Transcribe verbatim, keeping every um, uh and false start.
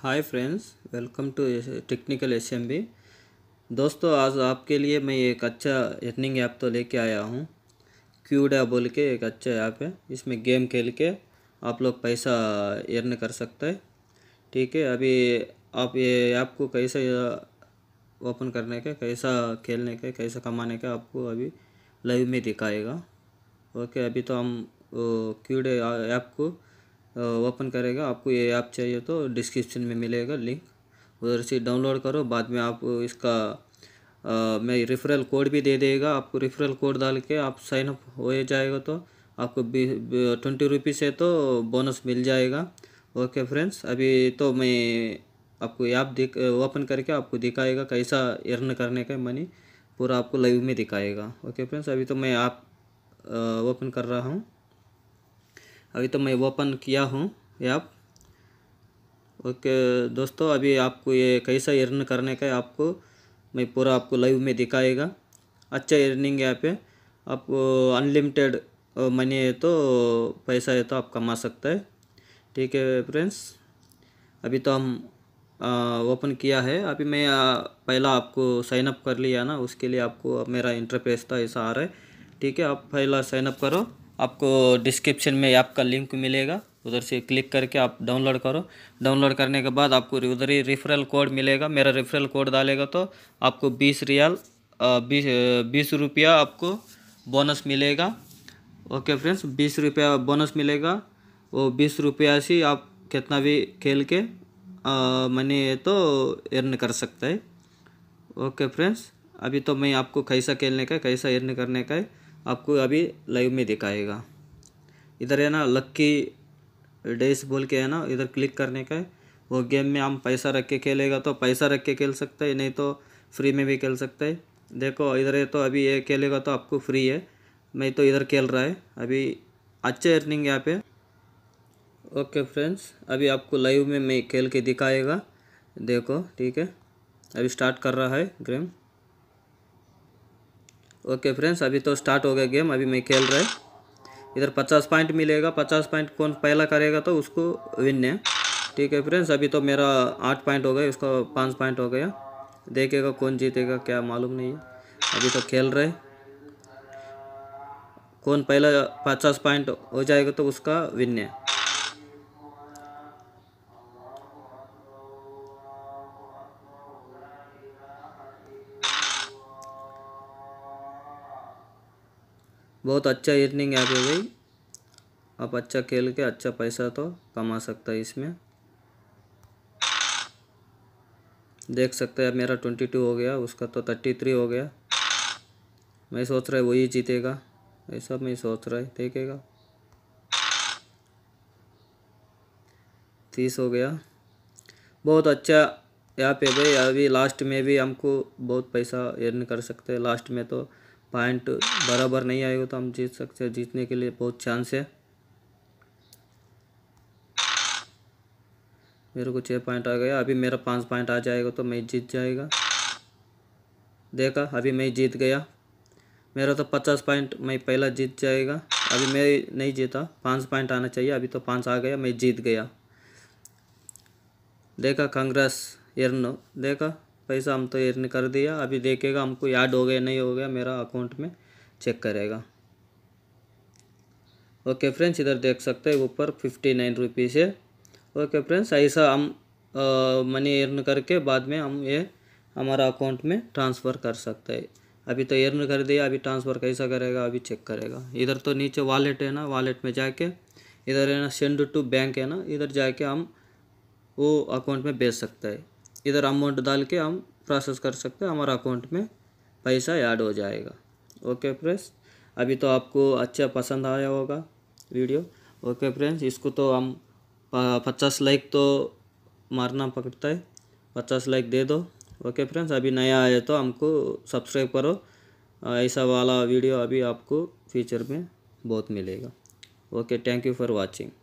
Hi friends, welcome to technical SMB. दोस्तों, आज आपके लिए मैं एक अच्छा अर्निंग ऐप तो लेके आया हूँ। क्यूडा बोल के एक अच्छा ऐप है। इसमें गेम खेल के आप लोग पैसा अर्न कर सकते हैं। ठीक है, अभी आप ये ऐप को कैसे ओपन करने का, कैसा खेलने का, कैसा कमाने का आपको अभी लाइव में दिखाएगा। ओके, अभी तो हम क्यूडा ऐप को ओपन करेगा। आपको ये ऐप चाहिए तो डिस्क्रिप्शन में मिलेगा लिंक, उधर से डाउनलोड करो। बाद में आप इसका आ, मैं रेफरल कोड भी दे देगा। आपको रेफरल कोड डाल के आप साइन अप हो जाएगा तो आपको ट्वेंटी रुपीज़ है तो बोनस मिल जाएगा। ओके फ्रेंड्स, अभी तो मैं आपको ऐप दिख ओपन करके आपको दिखाएगा कैसा अर्न करने का मनी, पूरा आपको लाइव में दिखाएगा। ओके फ्रेंड्स, अभी तो मैं ऐप ओपन कर रहा हूँ। अभी तो मैं ओपन किया हूँ ऐप। ओके दोस्तों, अभी आपको ये कैसा अर्न करने का है आपको मैं पूरा आपको लाइव में दिखाएगा। अच्छा अर्निंग ऐप है। आपको अनलिमिटेड मनी है तो पैसा है तो आप कमा सकते हैं। ठीक है फ्रेंड्स, अभी तो हम ओपन किया है। अभी मैं आ, पहला आपको साइन अप कर लिया ना, उसके लिए आपको मेरा इंटरफेस था ऐसा आ रहा है। ठीक है, आप पहला साइन अप करो। आपको डिस्क्रिप्शन में ऐप का लिंक मिलेगा, उधर से क्लिक करके आप डाउनलोड करो। डाउनलोड करने के बाद आपको उधर ही रेफरल कोड मिलेगा। मेरा रेफरल कोड डालेगा तो आपको बीस रियाल बीस बीस रुपया आपको बोनस मिलेगा। ओके फ्रेंड्स, बीस रुपया बोनस मिलेगा। वो बीस रुपया से आप कितना भी खेल के मनी तो अर्न कर सकता है। ओके फ्रेंड्स, अभी तो मैं आपको कैसा खेलने का, कैसा अर्न करने का है आपको अभी लाइव में दिखाएगा। इधर है ना लक्की डेज बोल के है ना, इधर क्लिक करने का है। वो गेम में हम पैसा रख के खेलेगा तो पैसा रख के खेल सकते हैं, नहीं तो फ्री में भी खेल सकते हैं। देखो इधर है तो अभी ये खेलेगा तो आपको फ्री है। मैं तो इधर खेल रहा है अभी। अच्छे अर्निंग यहाँ पे। ओके फ्रेंड्स, अभी आपको लाइव में मैं खेल के दिखाएगा। देखो ठीक है, अभी स्टार्ट कर रहा है गेम। ओके फ्रेंड्स, अभी तो स्टार्ट हो गया गेम। अभी मैं खेल रहा है। इधर पचास पॉइंट मिलेगा। पचास पॉइंट कौन पहला करेगा तो उसको विन है। ठीक है फ्रेंड्स, अभी तो मेरा आठ पॉइंट हो गया, उसका पाँच पॉइंट हो गया। देखेगा कौन जीतेगा क्या मालूम नहीं है। अभी तो खेल रहे, कौन पहला पचास पॉइंट हो जाएगा तो उसका विन है। बहुत अच्छा अर्निंग ऐप है भाई। आप अच्छा खेल के अच्छा पैसा तो कमा सकता है इसमें। देख सकते हैं मेरा ट्वेंटी टू हो गया, उसका तो थर्टी थ्री हो गया। मैं सोच रहा है वही जीतेगा, ऐसा मैं सोच रहा है। देखेगा तीस हो गया। बहुत अच्छा यहाँ पे भाई। अभी लास्ट में भी हमको बहुत पैसा अर्न कर सकते हैं। लास्ट में तो पॉइंट बराबर नहीं आएगा तो हम जीत सकते हैं। जीतने के लिए बहुत चांस है। मेरे को छः पॉइंट आ गया। अभी मेरा पाँच पॉइंट आ जाएगा तो मैं जीत जाएगा। देखा, अभी मैं जीत गया। मेरा तो पचास पॉइंट मैं पहला जीत जाएगा। अभी मैं नहीं जीता, पाँच पॉइंट आना चाहिए। अभी तो पाँच आ गया, मैं जीत गया। देखा, कांग्रेस अर्न। देखा पैसा हम तो अर्न कर दिया। अभी देखेगा हमको याद हो गया नहीं हो गया, मेरा अकाउंट में चेक करेगा। ओके फ्रेंड्स, इधर देख सकते हैं ऊपर फिफ्टी नाइन रुपीज़ है। ओके फ्रेंड्स, ऐसा हम मनी अर्न करके बाद में हम ये हमारा अकाउंट में ट्रांसफ़र कर सकते हैं। अभी तो अर्न कर दिया, अभी ट्रांसफ़र कैसा करेगा अभी चेक करेगा। इधर तो नीचे वॉलेट है ना, वॉलेट में जाके इधर है ना सेंड टू बैंक है ना, इधर जाके हम वो अकाउंट में भेज सकते हैं। इधर अमाउंट डाल के हम प्रोसेस कर सकते हैं, हमारा अकाउंट में पैसा ऐड हो जाएगा। ओके फ्रेंड्स, अभी तो आपको अच्छा पसंद आया होगा वीडियो। ओके फ्रेंड्स, इसको तो हम पचास लाइक तो मारना पड़ता है। पचास लाइक दे दो। ओके फ्रेंड्स, अभी नया आया तो हमको सब्सक्राइब करो। ऐसा वाला वीडियो अभी आपको फ्यूचर में बहुत मिलेगा। Okay, thank you for watching.